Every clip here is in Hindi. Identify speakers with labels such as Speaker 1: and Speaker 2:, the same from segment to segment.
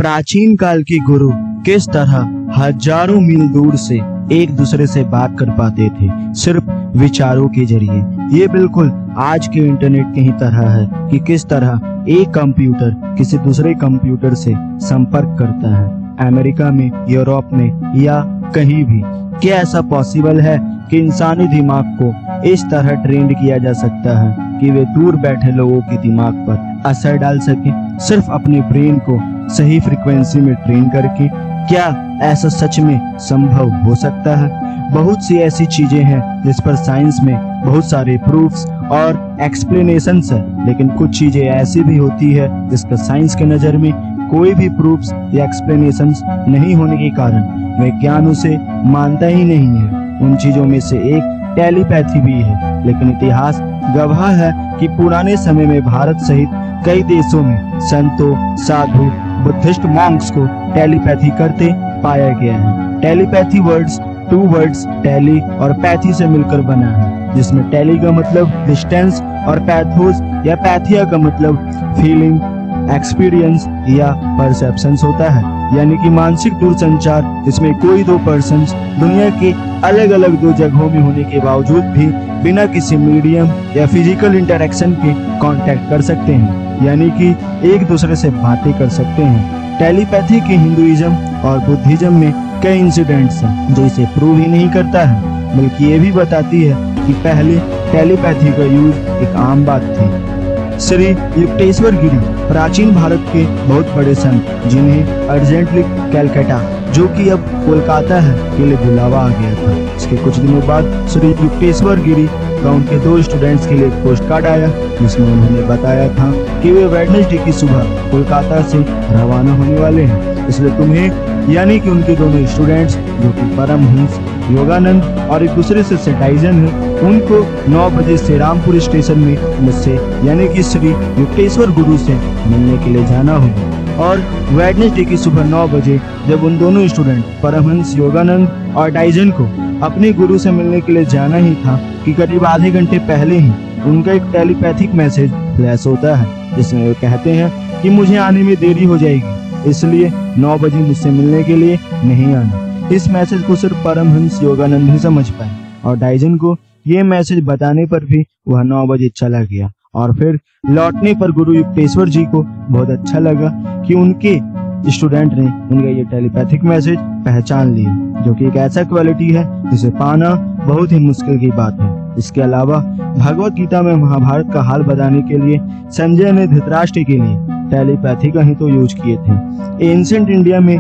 Speaker 1: प्राचीन काल के गुरु किस तरह हजारों मील दूर से एक दूसरे से बात कर पाते थे सिर्फ विचारों के जरिए। ये बिल्कुल आज के इंटरनेट की ही तरह है कि किस तरह एक कंप्यूटर किसी दूसरे कंप्यूटर से संपर्क करता है, अमेरिका में, यूरोप में या कहीं भी। क्या ऐसा पॉसिबल है कि इंसानी दिमाग को इस तरह ट्रेन किया जा सकता है कि वे दूर बैठे लोगों के दिमाग पर असर डाल सके, सिर्फ अपने ब्रेन को सही फ्रीक्वेंसी में ट्रेन करके? क्या ऐसा सच में संभव हो सकता है? बहुत सी ऐसी चीजें हैं जिस पर साइंस में बहुत सारे प्रूफ्स और एक्सप्लेनेशंस है, लेकिन कुछ चीजें ऐसी भी होती है जिसका साइंस के नजर में कोई भी प्रूफ्स या एक्सप्लेनेशंस नहीं होने के कारण विज्ञान उसे मानता ही नहीं है। उन चीजों में से एक टेलीपैथी भी है, लेकिन इतिहास गवाह है कि पुराने समय में भारत सहित कई देशों में संतों, साधु, बुद्धिस्ट मॉन्क्स को टेलीपैथी करते पाया गया है। टेलीपैथी टू वर्ड्स टेली और पैथी से मिलकर बना है, जिसमें टेली का मतलब डिस्टेंस और पैथोस या पैथिया का मतलब फीलिंग, एक्सपीरियंस या परसेप्शंस होता है, यानी कि मानसिक दूरसंचार। इसमें कोई दो पर्सन्स दुनिया के अलग अलग दो जगहों में होने के बावजूद भी बिना किसी मीडियम या फिजिकल इंटरेक्शन के कांटेक्ट कर सकते हैं, यानी कि एक दूसरे से बातें कर सकते हैं। टेलीपैथी के हिंदुइज्म और बुद्धिज्म में कई इंसिडेंट्स हैं जो इसे प्रूव ही नहीं करता है, बल्कि ये भी बताती है कि पहले टेलीपैथी का यूज एक आम बात थी। श्री युक्तेश्वर गिरी प्राचीन भारत के बहुत बड़े संत, जिन्हें अर्जेंटली कलकत्ता, जो कि अब कोलकाता है, के लिए बुलावा आ गया था। इसके कुछ दिनों बाद श्री युक्तेश्वर गिरी का उनके दो स्टूडेंट्स के लिए एक पोस्ट कार्ड आया, जिसमें उन्होंने बताया था कि वे वेडनेसडे की सुबह कोलकाता से रवाना होने वाले हैं, इसलिए तुम्हें, यानी कि उनके दोनों स्टूडेंट्स जो कि परमहंस योगानंद और एक दूसरे से डाइजन है, उनको 9 बजे श्री रामपुर स्टेशन में मुझसे, यानी कि श्री युक्तेश्वर गुरु से मिलने के लिए जाना होगा। और वेडनेसडे की सुबह 9 बजे जब उन दोनों स्टूडेंट परमहंस योगानंद और डाइजन को अपने गुरु से मिलने के लिए जाना ही था कि करीब आधे घंटे पहले ही उनका एक टेलीपैथिक मैसेज फ्लैश होता है, जिसमें वे कहते हैं कि मुझे आने में देरी हो जाएगी, इसलिए 9 बजे मुझसे मिलने के लिए नहीं आना। इस मैसेज को सिर्फ परमहंस योगानंद ही समझ पाए और डाइजन को ये मैसेज बताने पर भी वह 9 बजे चला गया। और फिर लौटने पर गुरु युक्तेश्वर जी को बहुत अच्छा लगा कि उनके स्टूडेंट ने उनका ये टेलीपैथिक मैसेज पहचान लिया, जो कि एक ऐसा क्वालिटी है जिसे पाना बहुत ही मुश्किल की बात है। इसके अलावा भगवत गीता में महाभारत का हाल बताने के लिए संजय ने धृतराष्ट्र के लिए टेलीपैथी का ही तो यूज किए थे। एंशिएंट इंडिया में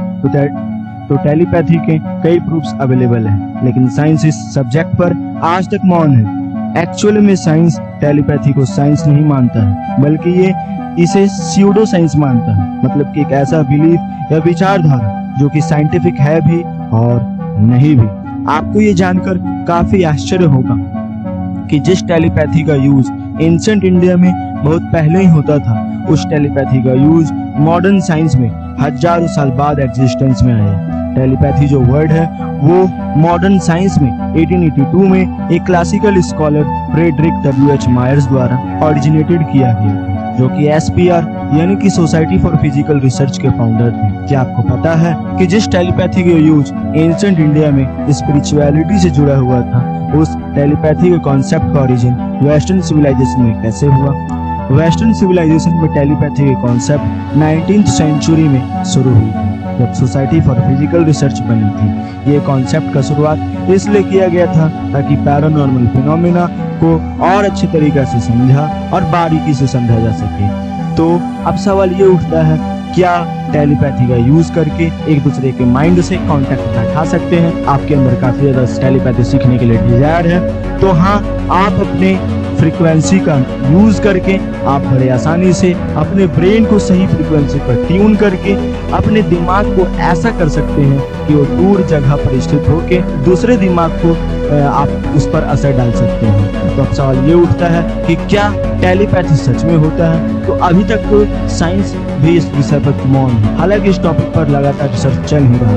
Speaker 1: तो टेलीपैथी के कई प्रूफ्स अवेलेबल हैं, लेकिन साइंस इस सब्जेक्ट पर आज तक मौन है। एक्चुअली में साइंस टेलीपैथी को साइंस नहीं मानता है, बल्कि ये इसे स्यूडो साइंस मानता है, मतलब कि एक ऐसा बिलीफ या विचारधारा जो कि साइंटिफिक है भी और नहीं भी। आपको ये जानकर काफी आश्चर्य होगा कि जिस टेलीपैथी का यूज एंशिएंट इंडिया में बहुत पहले ही होता था, उस टेलीपैथी का यूज मॉडर्न साइंस में हजारों साल बाद एग्जिस्टेंस में आया। टेलीपैथी जो वर्ड है वो मॉडर्न साइंस में 1882 में एक classical scholar Frederick W.H. Myers द्वारा ओरिजिनेटेड किया गया, जो कि SPR यानी कि सोसाइटी फॉर फिजिकल रिसर्च के फाउंडर थे। क्या आपको पता है कि जिस टेलीपैथी का यूज एंशिएंट इंडिया में स्पिरिचुअलिटी से जुड़ा हुआ था, उस टेलीपैथी के कॉन्सेप्ट का ओरिजिन वेस्टर्न सिविलाइजेशन में कैसे हुआ? वेस्टर्न सिविलाइजेशन में टेलीपैथी के कॉन्सेप्ट 19th सेंचुरी में शुरू हुई थी, जब सोसाइटी फॉर फिजिकल रिसर्च बनी थी। ये कॉन्सेप्ट का शुरुआत इसलिए किया गया था ताकि पैरानॉर्मल फिनोमेना को और अच्छे तरीके से समझा और बारीकी से समझा जा सके। तो अब सवाल ये उठता है, क्या टेलीपैथी का यूज करके एक दूसरे के माइंड से कांटेक्ट बैठा सकते हैं? आपके अंदर काफी ज्यादा टेलीपैथी सीखने के लिए डिजायर है, तो हाँ, आप अपने फ्रीक्वेंसी का यूज करके आप बड़े आसानी से अपने ब्रेन को सही फ्रीक्वेंसी पर ट्यून करके अपने दिमाग को ऐसा कर सकते हैं कि वो दूर जगह पर स्थित होके दूसरे दिमाग को आप उस पर असर डाल सकते हैं। तो अब सवाल ये उठता है कि क्या टेलीपैथी सच में होता है? तो अभी तक तो साइंस भी इस विषय पर मौन है, हालांकि इस टॉपिक पर लगातार रिसर्च चल ही रहा है।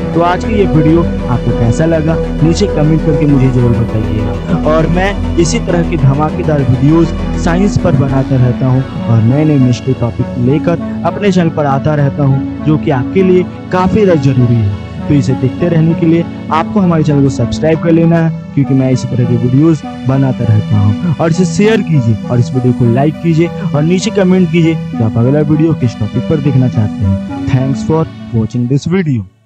Speaker 1: तो आज की ये वीडियो आपको कैसा लगा नीचे कमेंट करके मुझे जरूर बताइएगा। और मैं इसी तरह के धमाकेदार वीडियोस साइंस पर बनाता रहता हूँ और नए नए मिस्ट्री टॉपिक लेकर अपने चैनल पर आता रहता हूँ, जो कि आपके लिए काफी जरूरी है। तो इसे देखते रहने के लिए आपको हमारे चैनल को सब्सक्राइब कर लेना है, क्योंकि मैं इसी तरह के वीडियोस बनाता रहता हूँ। और इसे शेयर कीजिए और इस वीडियो को लाइक कीजिए और नीचे कमेंट कीजिए कि आप अगला वीडियो किस टॉपिक पर देखना चाहते हैं। Thanks for watching this video.